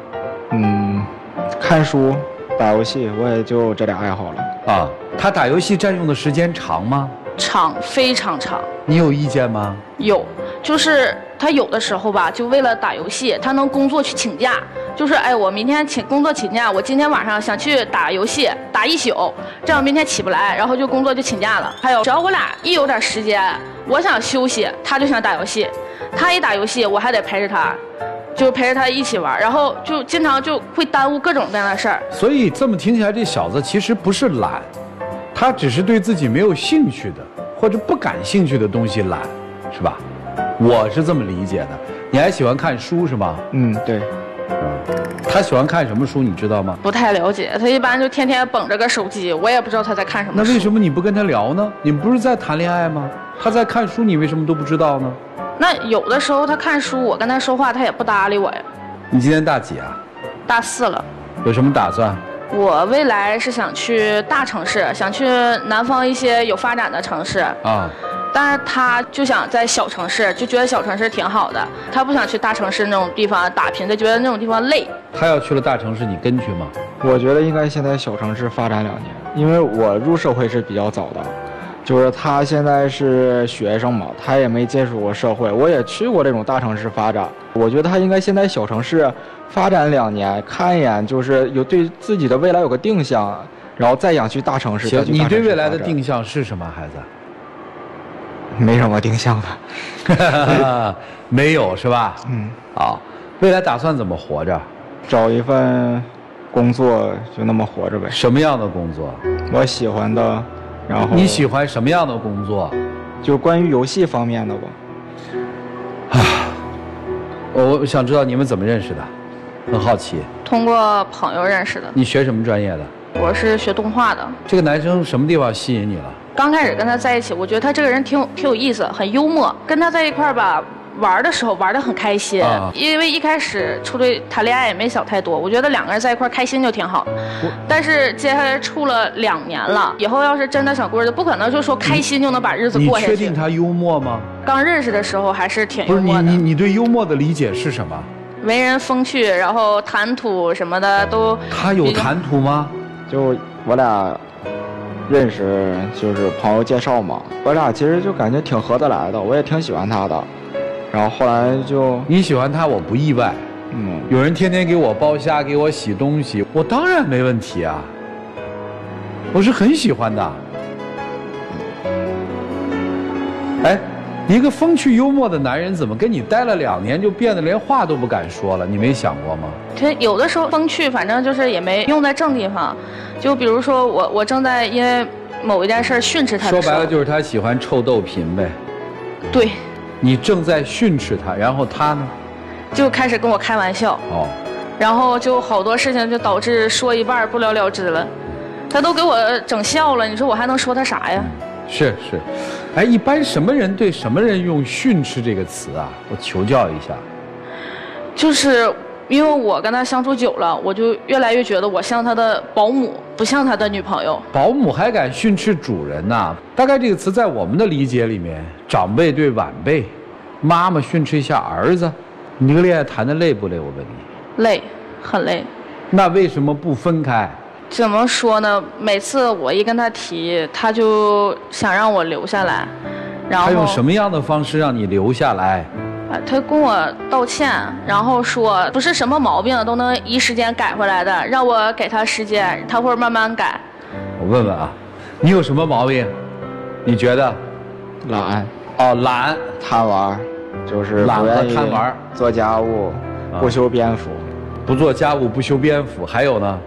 S10: 看书、打游戏，我也就这俩爱好了。
S1: 啊，他打游戏占用的时间长吗？
S8: 长，非常长。
S1: 你有意见吗？
S8: 有，就是他有的时候吧，就为了打游戏，他能工作去请假，就是哎，我明天工作请假，我今天晚上想去打游戏，打1宿，这样明天起不来，然后就工作就请假了。还有，只要我俩一有点时间，我想休息，他就想打游戏，他一打游戏，我还得陪着他。就陪着他一起玩，然后就经常就会耽误各种各样的事儿。
S1: 所以这么听起来，这小子其实不是懒，他只是对自己没有兴趣的或者不感兴趣的东西懒，是吧？我是这么理解的。你还喜欢看书是吗？
S10: 对。
S1: 他喜欢看什么书你知道吗？
S8: 不太了解，他一般就天天绷着个手机，我也不知道他在看什么书。
S1: 那为什么你不跟他聊呢？你们不是在谈恋爱吗？他在看书，你为什么都不知道呢？
S8: 那有的时候他看书，我跟他说话，他也不搭理我呀。
S1: 你今年大几啊？
S8: 大4了。
S1: 有什么打算？
S8: 我未来是想去大城市，想去南方一些有发展的城市
S1: 啊。
S8: 但是他就想在小城市，就觉得小城市挺好的，他不想去大城市那种地方打拼，他觉得那种地方累。
S1: 他要去了大城市，你跟去吗？
S10: 我觉得应该先在小城市发展2年，因为我入社会是比较早的。就是他现在是学生嘛，他也没接触过社会，我也去过这种大城市发展。我觉得他应该先在小城市发展2年，看一眼，就是有对自己的未来有个定向，然后再想去大城市。
S1: 行，你对未来的定向是什么，孩子？
S10: 没什么定向
S1: 的，没有是吧？好，未来打算怎么活着？
S10: 找一份工作就那么活着呗。
S1: 什么样的工作？
S10: 我喜欢的，然后
S1: 你喜欢什么样的工作？
S10: 就关于游戏方面的吧。
S1: 我想知道你们怎么认识的，很好奇。
S8: 通过朋友认识的。
S1: 你学什么专业的？
S8: 我是学动画的。
S1: 这个男生什么地方吸引你了？
S8: 刚开始跟他在一起，我觉得他这个人挺有意思，很幽默。跟他在一块儿吧，玩的时候玩得很开心，因为一开始处对谈恋爱也没想太多，我觉得两个人在一块儿开心就挺好。但是接下来处了2年了，以后要是真的想过日子，不可能就说开心就能把日子过下去。
S1: 你确定他幽默吗？
S8: 刚认识的时候还是挺幽默的。
S1: 不是你对幽默的理解是什么？
S8: 为人风趣，然后谈吐什么的都。
S1: 他有谈吐吗？
S10: 就我俩认识就是朋友介绍嘛，我俩其实就感觉挺合得来的，我也挺喜欢他的。然后后来就
S1: 你喜欢他，我不意外。有人天天给我剥虾，给我洗东西，我当然没问题啊。我是很喜欢的。哎，一个风趣幽默的男人，怎么跟你待了2年就变得连话都不敢说了？你没想过吗？
S8: 他有的时候风趣，反正就是也没用在正地方。就比如说我正在因为某一件事训斥他的时候，
S1: 说白了就是他喜欢臭豆贫呗。
S8: 对。
S1: 你正在训斥他，然后他呢？
S8: 就开始跟我开玩笑。
S1: 哦。
S8: 然后就好多事情就导致说一半不了了之了，他都给我整笑了，你说我还能说他啥呀？
S1: 是。哎，一般什么人对什么人用训斥这个词啊？我求教一下。就是因为我跟他相处久了，我就越来越觉得我像他的保姆，不像他的女朋友。保姆还敢训斥主人呐？大概这个词在我们的理解里面，长辈对晚辈，妈妈训斥一下儿子，你这个恋爱谈得累不累？我问你。累，很累。那为什么不分开？怎么说呢？每次我一跟他提，他就想让我留下来，然后他用什么样的方式让你留下来？他跟我道歉，然后说不是什么毛病都能一时间改回来的，让我给他时间，他会慢慢改。我问问啊，你有什么毛病？你觉得？懒。哦，懒。贪玩，就是懒和贪玩。做家务，不修边幅。不做家务，不修边幅，还有呢？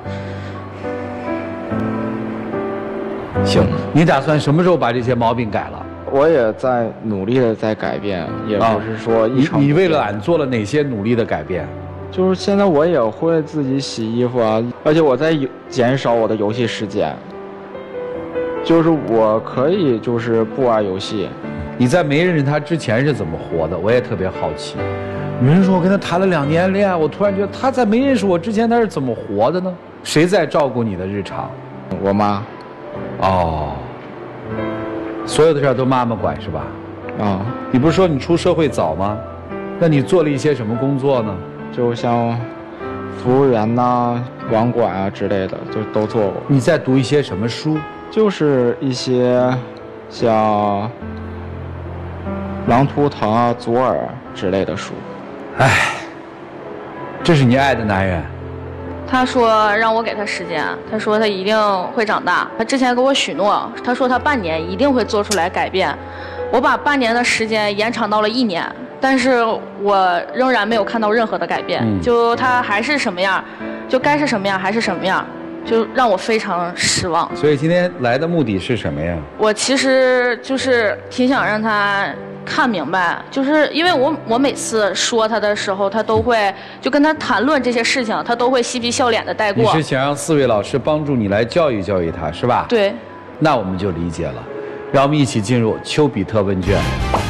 S1: 行，你打算什么时候把这些毛病改了？我也在努力的在改变，也不是说一成。你为了懒做了哪些努力的改变？就是现在我也会自己洗衣服啊，而且我在减少我的游戏时间。就是我可以就是不玩游戏。你在没认识他之前是怎么活的？我也特别好奇。有人说我跟他谈了2年恋爱，我突然觉得他在没认识我之前他是怎么活的呢？谁在照顾你的日常？我妈。哦。所有的事儿都妈妈管是吧？啊，你不是说你出社会早吗？那你做了一些什么工作呢？就像服务员呐、网管啊之类的，就都做过。你在读一些什么书？就是一些像狼图腾啊、左耳之类的书。哎，这是你爱的男人。他说让我给他时间，他说他一定会长大。他之前给我许诺，他说他半年一定会做出来改变。我把半年的时间延长到了1年，但是我仍然没有看到任何的改变。就他还是什么样，就该是什么样还是什么样，就让我非常失望。所以今天来的目的是什么呀？我其实就是挺想让他看明白，就是因为我每次说他的时候，他都会就跟他谈论这些事情，他都会嬉皮笑脸的带过。你是想让4位老师帮助你来教育教育他，是吧？对。那我们就理解了，让我们一起进入丘比特问卷。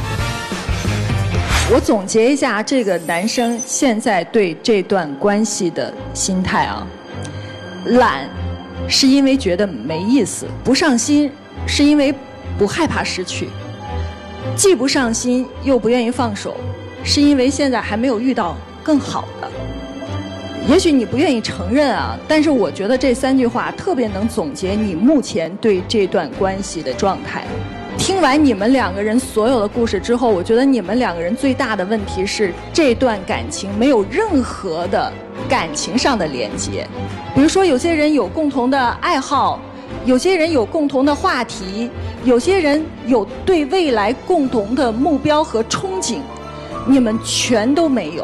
S4: 我总结一下这个男生现在对这段关系的心态啊，懒是因为觉得没意思，不上心是因为不害怕失去。既不上心又不愿意放手，是因为现在还没有遇到更好的。也许你不愿意承认啊，但是我觉得这3句话特别能总结你目前对这段关系的状态。听完你们2个人所有的故事之后，我觉得你们2个人最大的问题是这段感情没有任何的感情上的连接。比如说有些人有共同的爱好，有些人有共同的话题，有些人有对未来共同的目标和憧憬，你们全都没有。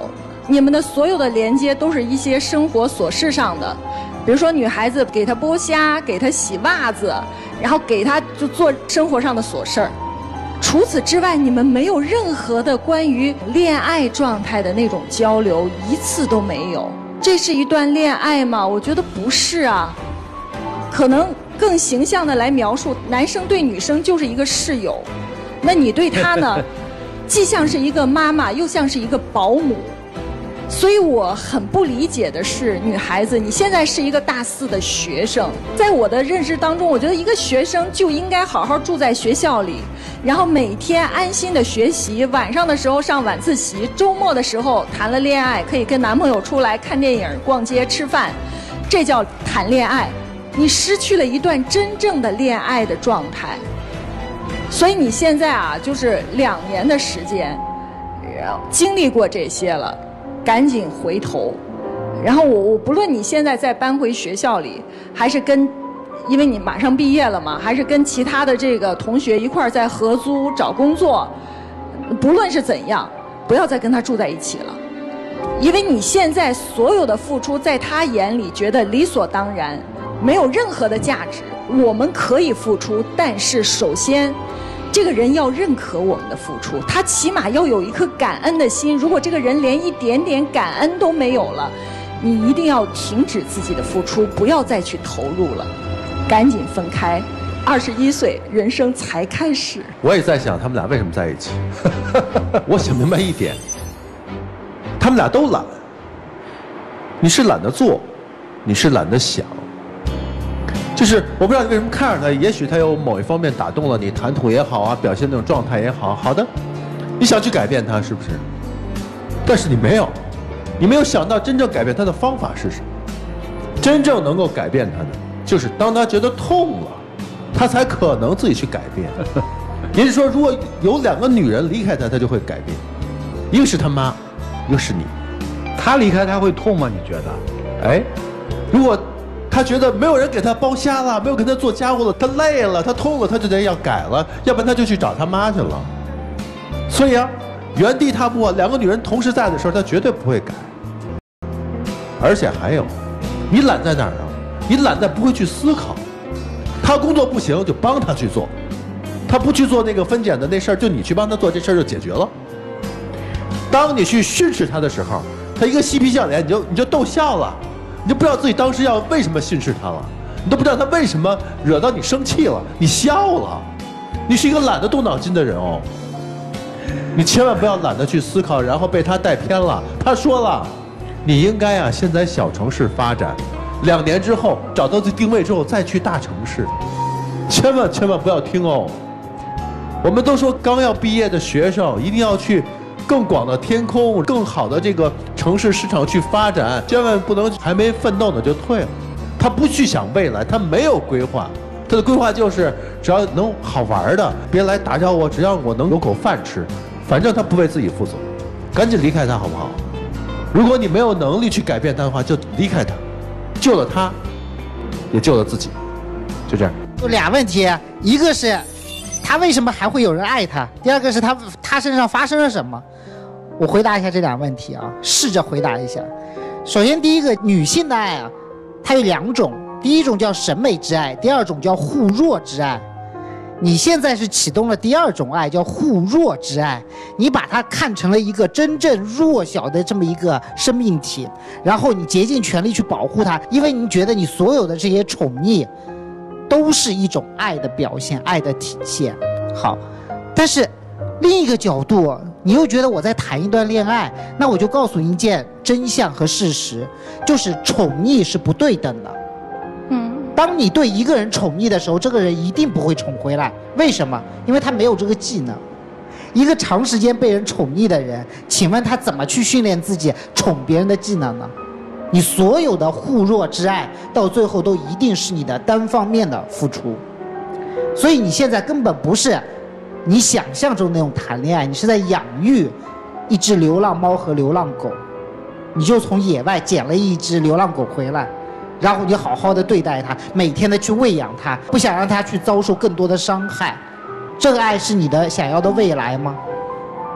S4: 你们的所有的连接都是一些生活琐事上的，比如说女孩子给她剥虾，给她洗袜子，然后给她就做生活上的琐事儿。除此之外，你们没有任何的关于恋爱状态的那种交流，一次都没有。这是一段恋爱吗？我觉得不是啊。可能更形象的来描述，男生对女生就是一个室友，那你对他呢，既像是一个妈妈，又像是一个保姆。所以我很不理解的是，女孩子，你现在是一个大4的学生，在我的认知当中，我觉得一个学生就应该好好住在学校里，然后每天安心的学习，晚上的时候上晚自习，周末的时候谈了恋爱，可以跟男朋友出来看电影、逛街、吃饭，这叫谈恋爱。你失去了一段真正的恋爱的状态，所以你现在啊，就是2年的时间，经历过这些了。赶紧回头，然后我不论你现在再搬回学校里，还是跟，因为你马上毕业了嘛，还是跟其他的这个同学一块儿在合租找工作，不论是怎样，不要再跟他住在一起了，因为你现在所有的付出在他眼里觉得理所当然，没有任何的价值。我们可以付出，但是首先这个人要认可我们的付出，他起码要有一颗感恩的心。如果这个人连一点点感恩都没有了，你一定要停止自己的付出，不要再去投入了，赶紧分开。21岁，人生才开始。
S5: 我也在想他们俩为什么在一起。我想明白一点，他们俩都懒。你是懒得做，你是懒得想。就是我不知道你为什么看着他，也许他有某一方面打动了你，谈吐也好啊，表现那种状态也好，好的，你想去改变他是不是？但是你没有想到真正改变他的方法是什么？真正能够改变他的，就是当他觉得痛了，他才可能自己去改变。也就是说，如果有2个女人离开他，他就会改变，一个是他妈，一个是你。
S1: 他离开他会痛吗？你觉得？
S5: 哎，如果他觉得没有人给他剥虾了，没有给他做家务了，他累了，他痛了，他就得要改了，要不然他就去找他妈去了。所以啊，原地踏步啊，2个女人同时在的时候，他绝对不会改。而且还有，你懒在哪儿啊？你懒在不会去思考。他工作不行，就帮他去做；他不去做那个分拣的那事儿，就你去帮他做，这事儿就解决了。当你去训斥他的时候，他一个嬉皮笑脸，你就逗笑了。你就不知道自己当时要为什么训斥他了，你都不知道他为什么惹到你生气了，你笑了，你是一个懒得动脑筋的人哦。你千万不要懒得去思考，然后被他带偏了。他说了，你应该啊先在小城市发展，2年之后找到这定位之后再去大城市，千万不要听哦。我们都说刚要毕业的学生一定要去更广的天空，更好的这个城市市场去发展，千万不能还没奋斗呢就退了。他不去想未来，他没有规划，他的规划就是只要能好玩的，别来打扰我，只要我能有口饭吃，反正他不为自己负责，赶紧离开他好不好？如果你没有能力去改变他的话，就离开他，救了他，也救了自己，就这样。
S6: 有2问题，一个是他为什么还会有人爱他，第2个是他身上发生了什么。我回答一下这2问题啊，试着回答一下。首先，第一个，女性的爱啊，它有2种，第一种叫审美之爱，第2种叫互弱之爱。你现在是启动了第2种爱，叫互弱之爱。你把它看成了一个真正弱小的这么一个生命体，然后你竭尽全力去保护它，因为你觉得你所有的这些宠溺都是一种爱的表现，爱的体现。好，但是另一个角度，你又觉得我在谈一段恋爱，那我就告诉你一件真相和事实，就是宠溺是不对等的。当你对一个人宠溺的时候，这个人一定不会宠回来。为什么？因为他没有这个技能。一个长时间被人宠溺的人，请问他怎么去训练自己宠别人的技能呢？你所有的互弱之爱，到最后都一定是你的单方面的付出。所以你现在根本不是你想象中那种谈恋爱，你是在养育一只流浪猫和流浪狗。你就从野外捡了一只流浪狗回来，然后你好好的对待它，每天的去喂养它，不想让它去遭受更多的伤害。这个爱是你的想要的未来吗？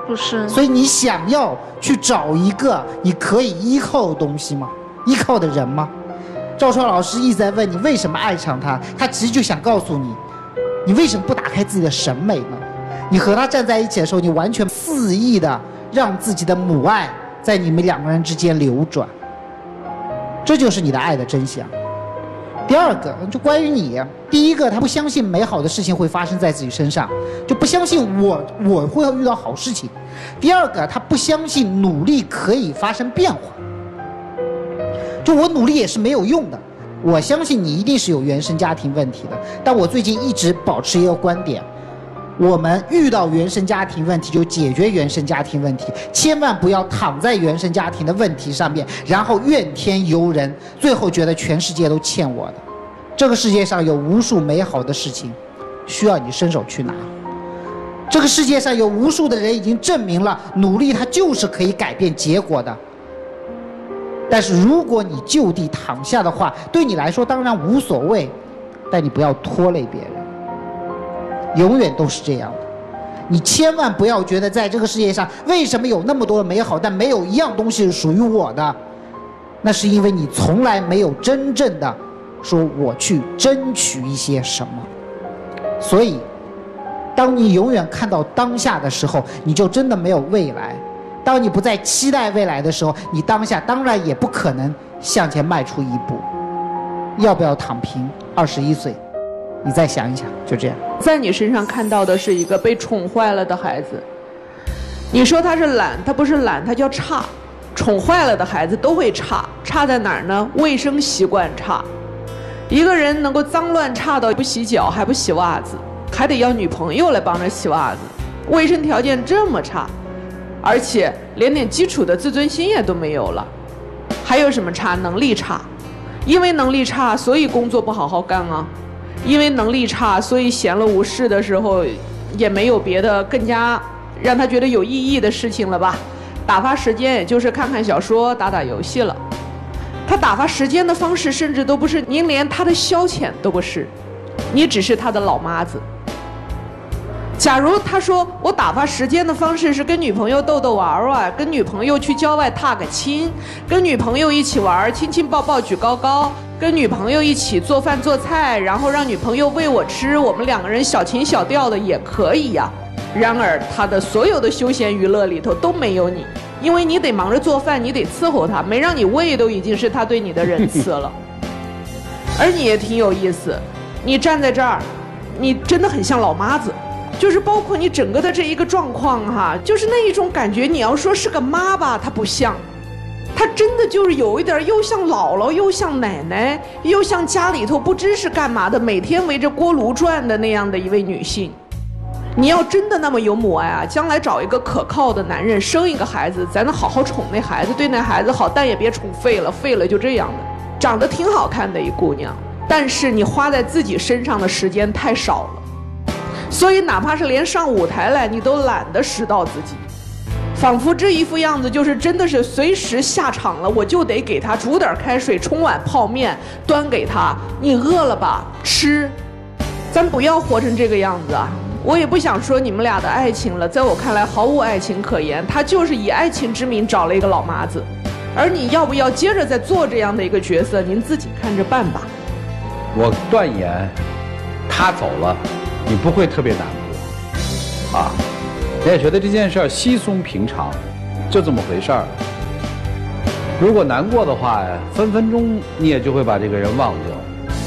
S8: 不是。
S6: 所以你想要去找一个你可以依靠的东西吗？依靠的人吗？赵川老师一直在问你为什么爱上他，他其实就想告诉你，你为什么不打开自己的审美呢？你和他站在一起的时候，你完全肆意的让自己的母爱在你们两个人之间流转，这就是你的爱的真相。第二个就关于你，第一个他不相信美好的事情会发生在自己身上，就不相信我会遇到好事情。第二个他不相信努力可以发生变化，就我努力也是没有用的。我相信你一定是有原生家庭问题的，但我最近一直保持一个观点，我们遇到原生家庭问题就解决原生家庭问题，千万不要躺在原生家庭的问题上面，然后怨天尤人，最后觉得全世界都欠我的。这个世界上有无数美好的事情需要你伸手去拿，这个世界上有无数的人已经证明了努力它就是可以改变结果的。但是如果你就地躺下的话，对你来说当然无所谓，但你不要拖累别人，永远都是这样的。你千万不要觉得在这个世界上为什么有那么多的美好，但没有一样东西是属于我的，那是因为你从来没有真正的说我去争取一些什么。所以当你永远看到当下的时候，你就真的没有未来。当你不再期待未来的时候，你当下当然也不可能向前迈出一步。要不要躺平？21岁你再想一想，就这样。
S7: 在你身上看到的是一个被宠坏了的孩子。你说他是懒，他不是懒，他叫差。宠坏了的孩子都会差，差在哪儿呢？卫生习惯差。一个人能够脏乱差到不洗脚还不洗袜子，还得要女朋友来帮着洗袜子，卫生条件这么差，而且连点基础的自尊心也都没有了。还有什么差？能力差。因为能力差，所以工作不好好干啊。因为能力差，所以闲了无事的时候也没有别的更加让他觉得有意义的事情了吧。打发时间也就是看看小说打打游戏了。他打发时间的方式甚至都不是，您连他的消遣都不是，你只是他的老妈子。假如他说我打发时间的方式是跟女朋友逗逗玩玩，跟女朋友去郊外踏个青，跟女朋友一起玩，亲亲抱抱举高高，跟女朋友一起做饭做菜，然后让女朋友喂我吃，我们两个人小情小调的也可以呀。然而他的所有的休闲娱乐里头都没有你，因为你得忙着做饭，你得伺候他，没让你喂都已经是他对你的仁慈了。而你也挺有意思，你站在这儿，你真的很像老妈子。就是包括你整个的这一个状况哈，就是那一种感觉，你要说是个妈吧，她不像，她真的就是有一点又像姥姥，又像奶奶，又像家里头不知是干嘛的，每天围着锅炉转的那样的一位女性。你要真的那么有母爱啊，将来找一个可靠的男人，生一个孩子，咱能好好宠那孩子，对那孩子好，但也别宠废了，废了就这样的。长得挺好看的一姑娘，但是你花在自己身上的时间太少了。所以哪怕是连上舞台来你都懒得拾到自己，仿佛这一副样子就是真的是随时下场了我就得给他煮点开水，冲碗泡面端给他，你饿了吧吃。咱不要活成这个样子啊。我也不想说你们俩的爱情了，在我看来毫无爱情可言，他就是以爱情之名找了一个老妈子。而你要不要接着再做这样的一个角色，您自己看着办吧。
S1: 我断言他走了你不会特别难过啊，你也觉得这件事儿稀松平常，就这么回事儿。如果难过的话，分分钟你也就会把这个人忘掉。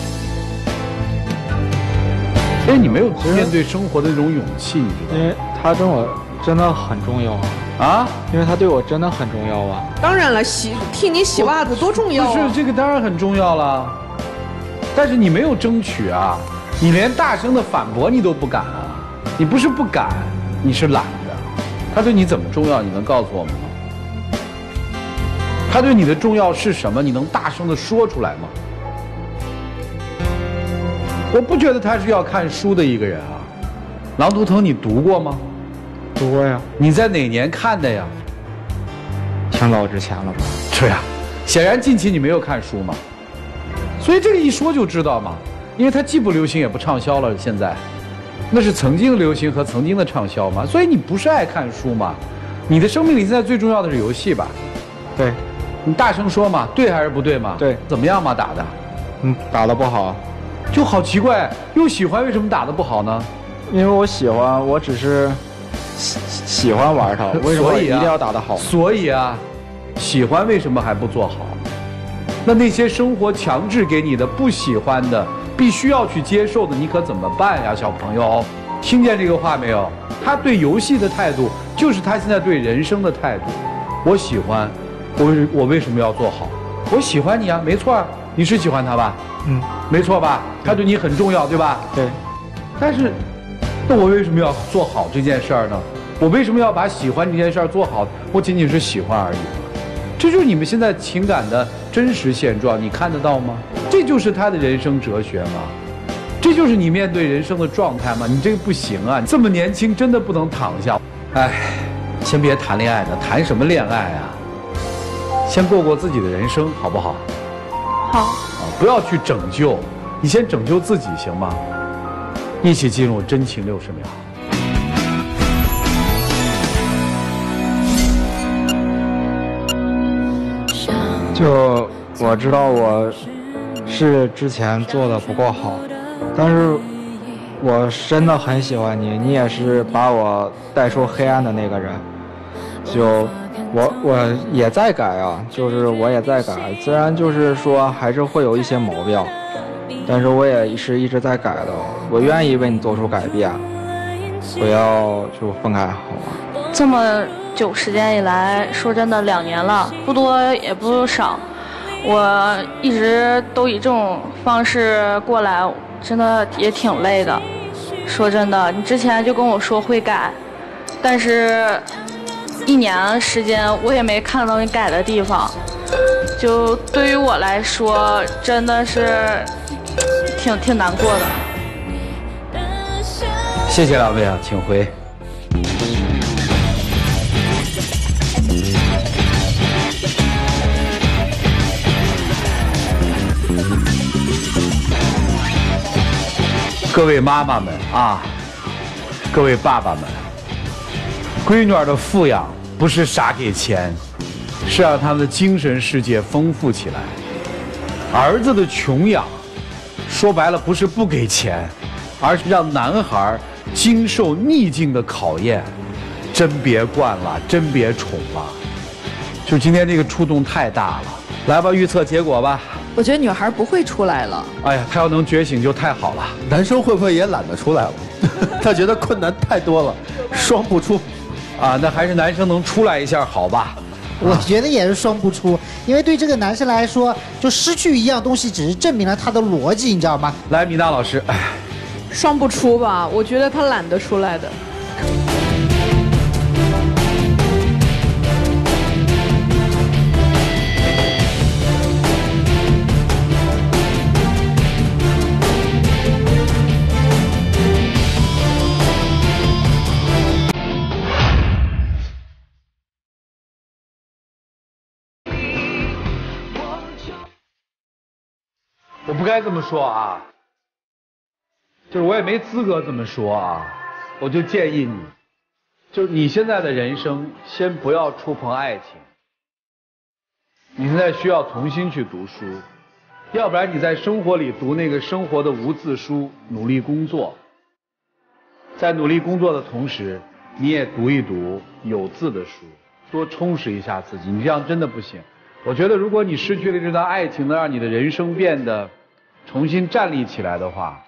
S1: 因为你没有面对生活的那种勇气，你知道吗？
S10: 因为他对我真的很重要
S1: 啊！
S10: 因为他对我真的很重要啊！
S7: 当然了，替你洗袜子多重要啊！
S1: 不是这个当然很重要了，但是你没有争取啊。你连大声的反驳你都不敢啊！你不是不敢，你是懒的。他对你怎么重要？你能告诉我们吗？他对你的重要是什么？你能大声的说出来吗？我不觉得他是要看书的一个人啊。《狼图腾》你读过吗？
S10: 读过呀。
S1: 你在哪年看的呀？
S10: 挺早之前了吧？
S1: 对呀，显然近期你没有看书嘛。所以这个一说就知道嘛。因为它既不流行也不畅销了，现在， 那是曾经的流行和曾经的畅销嘛。所以你不是爱看书嘛？你的生命里现在最重要的是游戏吧？
S10: 对。
S1: 你大声说嘛，对还是不对嘛？
S10: 对。
S1: 怎么样嘛打的？
S10: 打得不好。
S1: 就好奇怪，又喜欢，为什么打得不好呢？
S10: 因为我喜欢，我只是喜欢玩它，为什么一定要打得好？
S1: 所以啊，喜欢为什么还不做好？那些生活强制给你的不喜欢的，必须要去接受的，你可怎么办呀，小朋友？听见这个话没有？他对游戏的态度，就是他现在对人生的态度。我喜欢，我为什么要做好？我喜欢你啊，没错啊，你是喜欢他吧？没错吧？他对你很重要，对吧？
S10: 对。
S1: 但是，那我为什么要做好这件事儿呢？我为什么要把喜欢这件事儿做好？我仅仅是喜欢而已。这就是你们现在情感的真实现状，你看得到吗？这就是他的人生哲学吗？这就是你面对人生的状态吗？你这个不行啊！这么年轻，真的不能躺下。哎，先别谈恋爱了，谈什么恋爱啊？先过过自己的人生，好不好？
S8: 好。
S1: 不要去拯救，你先拯救自己行吗？一起进入真情60秒。
S10: 就我知道我是之前做的不够好，但是我真的很喜欢你，你也是把我带出黑暗的那个人。就我也在改啊，就是我也在改，虽然就是说还是会有一些毛病，但是我也是一直在改的。我愿意为你做出改变，不要就分开好吗？
S8: 这么久时间以来，说真的2年了，不多也不少，我一直都以这种方式过来，真的也挺累的。说真的，你之前就跟我说会改，但是1年时间我也没看到你改的地方，就对于我来说真的是挺难过的。
S1: 谢谢两位啊，请回。各位妈妈们啊，各位爸爸们，闺女儿的富养不是傻给钱，是让他们的精神世界丰富起来。儿子的穷养，说白了不是不给钱，而是让男孩经受逆境的考验。真别惯了，真别宠了。就今天这个触动太大了。来吧，预测结果吧。
S4: 我觉得女孩不会出来了。
S1: 哎呀，她要能觉醒就太好了。
S5: 男生会不会也懒得出来了？他觉得困难太多了，双不出。
S1: 啊，那还是男生能出来一下好吧？
S6: 我觉得也是双不出，因为对这个男生来说，就失去一样东西，只是证明了他的逻辑，你知道吗？
S1: 来，米娜老师，
S7: 双不出吧？我觉得他懒得出来的。
S1: 我不该这么说啊，就是我也没资格这么说啊，我就建议你，就是你现在的人生先不要触碰爱情，你现在需要重新去读书，要不然你在生活里读那个生活的无字书，努力工作，在努力工作的同时，你也读一读有字的书，多充实一下自己，你这样真的不行。我觉得如果你失去了这段爱情，能让你的人生变得重新站立起来的话，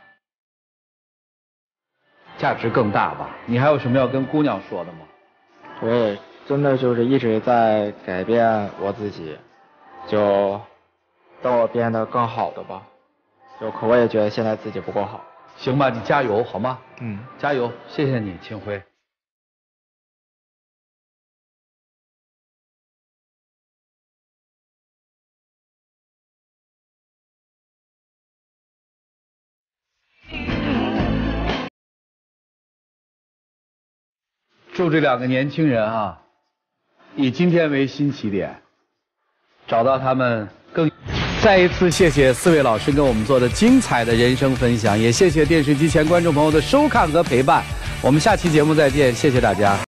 S1: 价值更大吧。你还有什么要跟姑娘说的吗？
S10: 我也真的就是一直在改变我自己，就让我变得更好的吧。可我也觉得现在自己不够好。
S1: 行吧，你加油好吗？加油，谢谢你，请回。祝这2个年轻人啊，以今天为新起点，找到他们更再一次谢谢4位老师跟我们做的精彩的人生分享，也谢谢电视机前观众朋友的收看和陪伴。我们下期节目再见，谢谢大家。